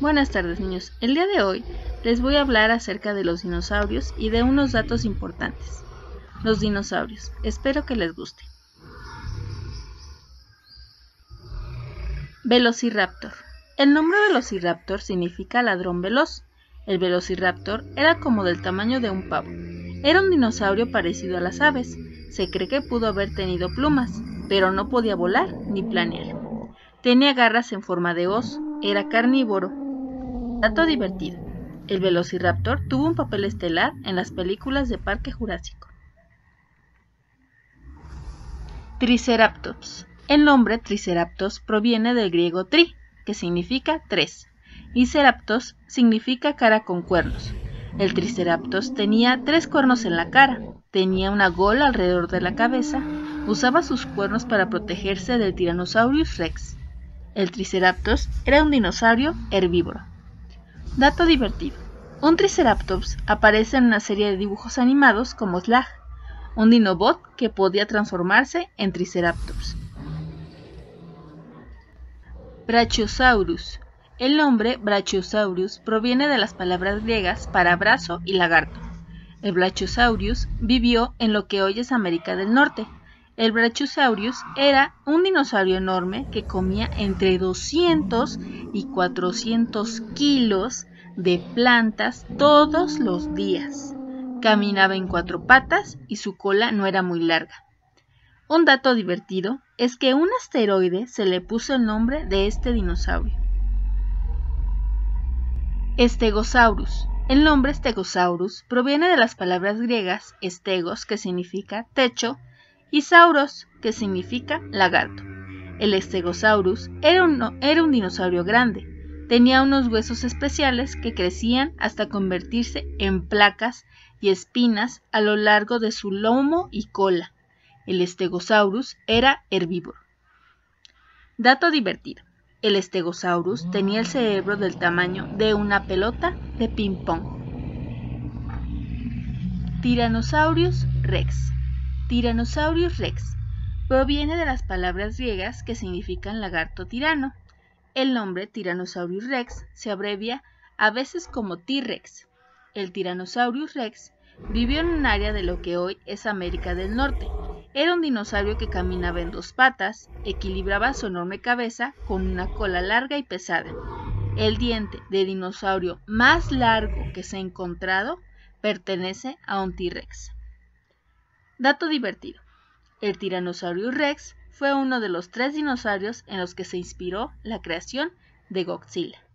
Buenas tardes, niños. El día de hoy les voy a hablar acerca de los dinosaurios y de unos datos importantes. Los dinosaurios. Espero que les guste. Velociraptor. El nombre Velociraptor significa ladrón veloz. El Velociraptor era como del tamaño de un pavo. Era un dinosaurio parecido a las aves. Se cree que pudo haber tenido plumas, pero no podía volar ni planear. Tenía garras en forma de hoz. Era carnívoro. Dato divertido. El Velociraptor tuvo un papel estelar en las películas de Parque Jurásico. Triceratops. El nombre Triceratops proviene del griego tri, que significa tres, y ceraptos significa cara con cuernos. El Triceratops tenía 3 cuernos en la cara, tenía una gola alrededor de la cabeza, usaba sus cuernos para protegerse del Tyrannosaurus rex. El Triceratops era un dinosaurio herbívoro. Dato divertido. Un Triceratops aparece en una serie de dibujos animados como Slag, un dinobot que podía transformarse en Triceratops. Brachiosaurus. El nombre Brachiosaurus proviene de las palabras griegas para brazo y lagarto. El Brachiosaurus vivió en lo que hoy es América del Norte. El Brachiosaurus era un dinosaurio enorme que comía entre 200 y 400 kilos de plantas todos los días. Caminaba en 4 patas y su cola no era muy larga. Un dato divertido es que un asteroide se le puso el nombre de este dinosaurio. Stegosaurus. El nombre Stegosaurus proviene de las palabras griegas stegos, que significa techo, y sauros, que significa lagarto. El Stegosaurus era un dinosaurio grande. Tenía unos huesos especiales que crecían hasta convertirse en placas y espinas a lo largo de su lomo y cola. El Stegosaurus era herbívoro. Dato divertido. El Stegosaurus tenía el cerebro del tamaño de una pelota de ping-pong. Tyrannosaurus rex. Tyrannosaurus rex proviene de las palabras griegas que significan lagarto tirano. El nombre Tyrannosaurus rex se abrevia a veces como T-Rex. El Tyrannosaurus rex vivió en un área de lo que hoy es América del Norte. Era un dinosaurio que caminaba en 2 patas, equilibraba su enorme cabeza con una cola larga y pesada. El diente de dinosaurio más largo que se ha encontrado pertenece a un T-Rex. Dato divertido. El Tyrannosaurus rex fue uno de los 3 dinosaurios en los que se inspiró la creación de Godzilla.